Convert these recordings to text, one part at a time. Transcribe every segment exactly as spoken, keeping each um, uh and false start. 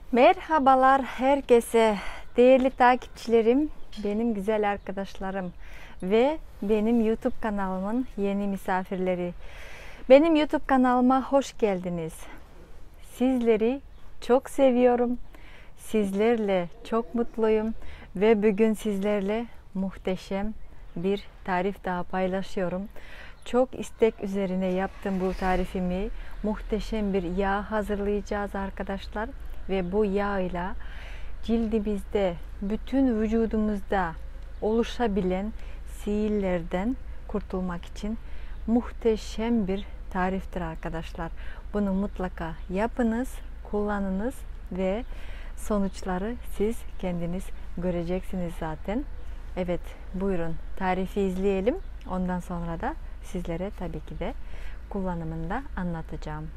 Merhabalar herkese, değerli takipçilerim, benim güzel arkadaşlarım ve benim YouTube kanalımın yeni misafirleri. Benim YouTube kanalıma hoş geldiniz. Sizleri çok seviyorum. Sizlerle çok mutluyum ve bugün sizlerle muhteşem bir tarif daha paylaşıyorum. Çok istek üzerine yaptım bu tarifimi. Muhteşem bir yağ hazırlayacağız arkadaşlar. Ve bu yağ ile cildimizde, bütün vücudumuzda oluşabilen sivillerden kurtulmak için muhteşem bir tariftir arkadaşlar. Bunu mutlaka yapınız, kullanınız ve sonuçları siz kendiniz göreceksiniz zaten. Evet, buyurun tarifi izleyelim. Ondan sonra da sizlere tabii ki de kullanımını da anlatacağım.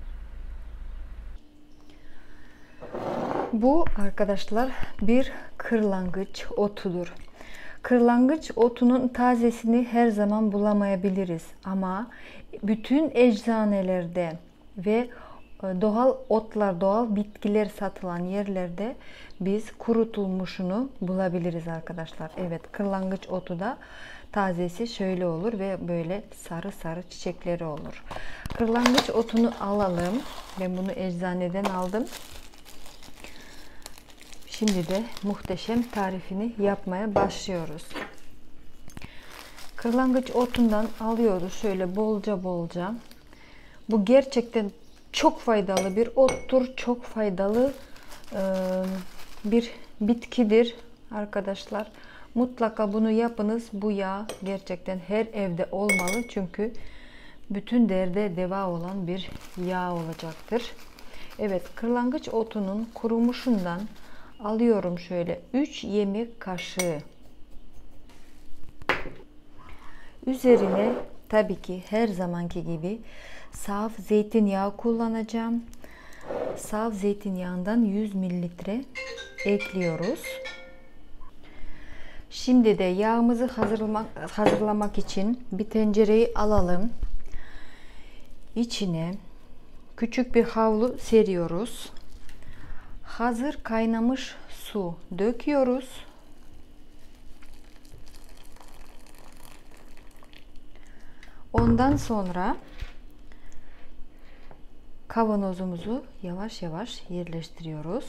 Bu arkadaşlar bir kırlangıç otudur. Kırlangıç otunun tazesini her zaman bulamayabiliriz ama bütün eczanelerde ve doğal otlar, doğal bitkiler satılan yerlerde biz kurutulmuşunu bulabiliriz arkadaşlar. Evet, kırlangıç otu da tazesi şöyle olur ve böyle sarı sarı çiçekleri olur. Kırlangıç otunu alalım. Ben bunu eczaneden aldım. Şimdi de muhteşem tarifini yapmaya başlıyoruz. Kırlangıç otundan alıyoruz şöyle bolca bolca. Bu gerçekten çok faydalı bir ottur. Çok faydalı bir bitkidir arkadaşlar. Mutlaka bunu yapınız. Bu yağ gerçekten her evde olmalı. Çünkü bütün derde deva olan bir yağ olacaktır. Evet, kırlangıç otunun kurumuşundan alıyorum şöyle üç yemek kaşığı. Üzerine tabii ki her zamanki gibi saf zeytinyağı kullanacağım. Saf zeytinyağından yüz mililitre ekliyoruz. Şimdi de yağımızı hazırlamak, hazırlamak için bir tencereyi alalım. İçine küçük bir havlu seriyoruz. Hazır kaynamış su döküyoruz. Ondan sonra kavanozumuzu yavaş yavaş yerleştiriyoruz.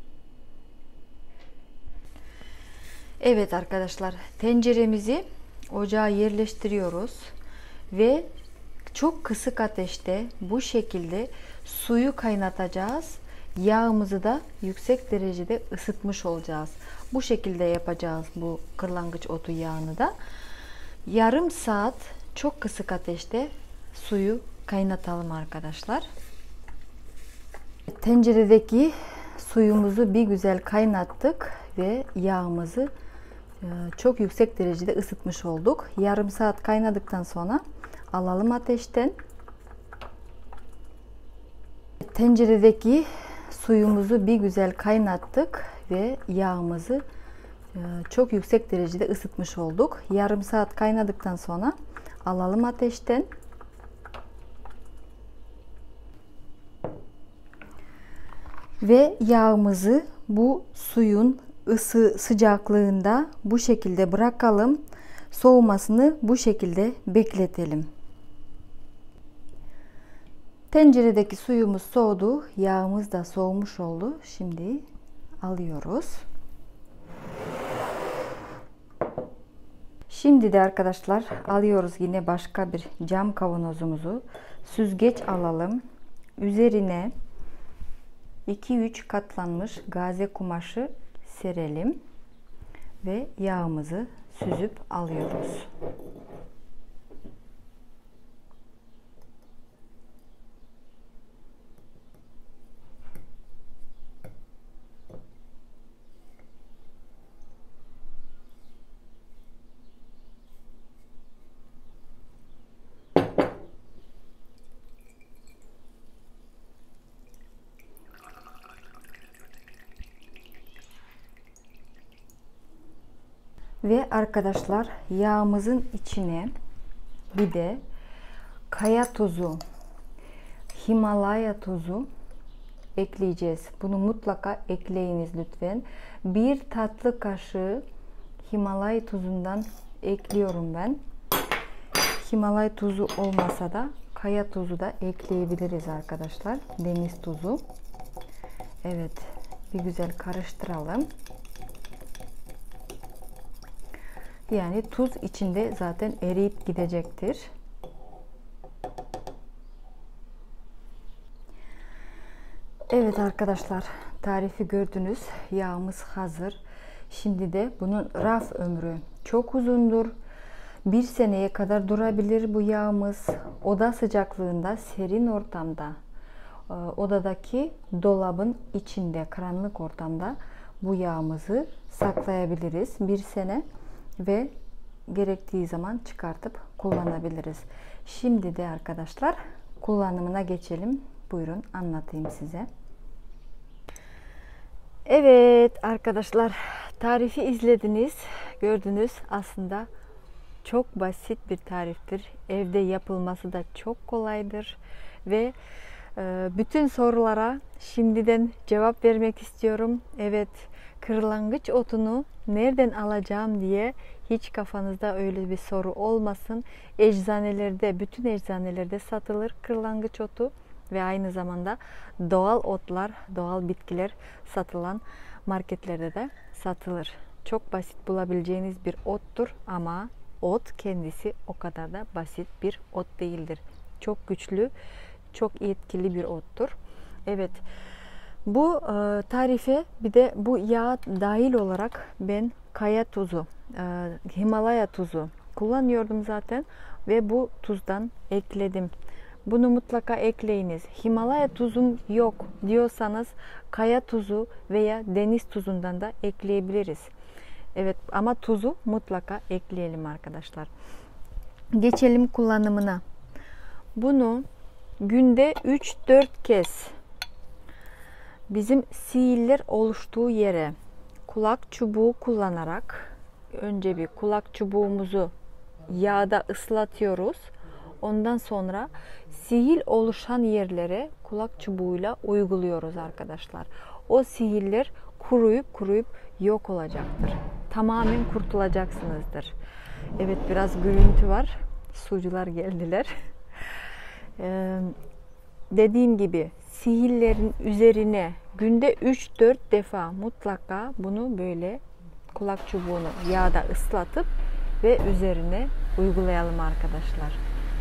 Evet arkadaşlar, tenceremizi ocağa yerleştiriyoruz ve çok kısık ateşte bu şekilde suyu kaynatacağız. Yağımızı da yüksek derecede ısıtmış olacağız. Bu şekilde yapacağız bu kırlangıç otu yağını da. Yarım saat çok kısık ateşte suyu kaynatalım arkadaşlar. Tenceredeki suyumuzu bir güzel kaynattık ve yağımızı çok yüksek derecede ısıtmış olduk. Yarım saat kaynadıktan sonra alalım ateşten. Tenceredeki suyumuzu bir güzel kaynattık ve yağımızı çok yüksek derecede ısıtmış olduk. Yarım saat kaynadıktan sonra alalım ateşten. Ve yağımızı bu suyun ısı sıcaklığında bu şekilde bırakalım. Soğumasını bu şekilde bekletelim. Tenceredeki suyumuz soğudu. Yağımız da soğumuş oldu. Şimdi alıyoruz. Şimdi de arkadaşlar alıyoruz yine başka bir cam kavanozumuzu. Süzgeç alalım. Üzerine iki üç katlanmış gaze kumaşı serelim. Ve yağımızı süzüp alıyoruz. Ve arkadaşlar yağımızın içine bir de kaya tozu, Himalaya tozu ekleyeceğiz. Bunu mutlaka ekleyiniz lütfen. Bir tatlı kaşığı Himalaya tuzundan ekliyorum ben. Himalaya tuzu olmasa da kaya tuzu da ekleyebiliriz arkadaşlar. Deniz tuzu. Evet, bir güzel karıştıralım. Yani tuz içinde zaten eriyip gidecektir. Evet arkadaşlar, tarifi gördünüz. Yağımız hazır. Şimdi de bunun raf ömrü çok uzundur. Bir seneye kadar durabilir bu yağımız. Oda sıcaklığında, serin ortamda, odadaki dolabın içinde, karanlık ortamda bu yağımızı saklayabiliriz bir sene ve gerektiği zaman çıkartıp kullanabiliriz. Şimdi de arkadaşlar kullanımına geçelim. Buyurun anlatayım size. Evet arkadaşlar, tarifi izlediniz, gördünüz. Aslında çok basit bir tariftir. Evde yapılması da çok kolaydır ve e, bütün sorulara şimdiden cevap vermek istiyorum. Evet, kırlangıç otunu nereden alacağım diye hiç kafanızda öyle bir soru olmasın. Eczanelerde, bütün eczanelerde satılır kırlangıç otu ve aynı zamanda doğal otlar, doğal bitkiler satılan marketlerde de satılır. Çok basit bulabileceğiniz bir ottur ama ot kendisi o kadar da basit bir ot değildir. Çok güçlü, çok etkili bir ottur. Evet, bu e, tarife bir de bu yağ dahil olarak ben kaya tuzu, e, Himalaya tuzu kullanıyordum zaten ve bu tuzdan ekledim. Bunu mutlaka ekleyiniz. Himalaya tuzum yok diyorsanız kaya tuzu veya deniz tuzundan da ekleyebiliriz. Evet, ama tuzu mutlaka ekleyelim arkadaşlar. Geçelim kullanımına. Bunu günde üç dört kez bizim siiller oluştuğu yere kulak çubuğu kullanarak önce bir kulak çubuğumuzu yağda ıslatıyoruz. Ondan sonra sihir oluşan yerlere kulak çubuğuyla uyguluyoruz arkadaşlar. O sihirler kuruyup kuruyup yok olacaktır. Tamamen kurtulacaksınızdır. Evet, biraz gürültü var. Sucular geldiler. Ee, dediğim gibi sihirlerin üzerine günde üç dört defa mutlaka bunu böyle kulak çubuğunu yağda ıslatıp ve üzerine uygulayalım arkadaşlar.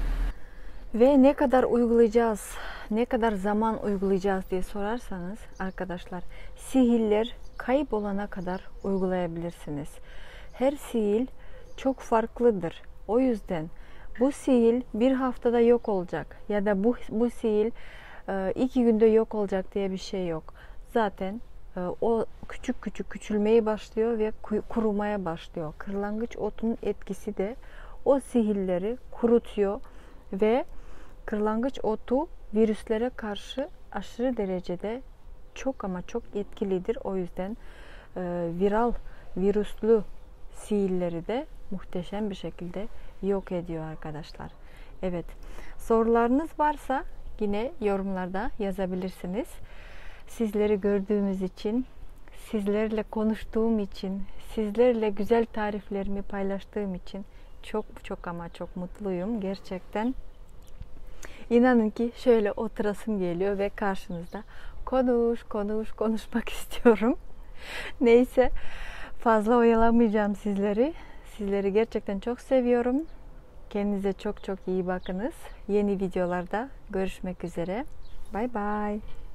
Ve ne kadar uygulayacağız, ne kadar zaman uygulayacağız diye sorarsanız arkadaşlar, sihirler kaybolana kadar uygulayabilirsiniz. Her sihir çok farklıdır. O yüzden bu sihir bir haftada yok olacak ya da bu, bu sihir iki günde yok olacak diye bir şey yok. Zaten o küçük küçük küçülmeye başlıyor ve kurumaya başlıyor. Kırlangıç otunun etkisi de o sihirleri kurutuyor ve kırlangıç otu virüslere karşı aşırı derecede çok ama çok etkilidir. O yüzden e, viral, virüslü sihirleri de muhteşem bir şekilde yok ediyor arkadaşlar. Evet, sorularınız varsa yine yorumlarda yazabilirsiniz. Sizleri gördüğümüz için, sizlerle konuştuğum için, sizlerle güzel tariflerimi paylaştığım için çok çok ama çok mutluyum gerçekten. İnanın ki şöyle oturasım geliyor ve karşınızda konuş konuş konuşmak istiyorum. Neyse, fazla oyalamayacağım sizleri. Sizleri gerçekten çok seviyorum. Kendinize çok çok iyi bakınız. Yeni videolarda görüşmek üzere. Bye bye.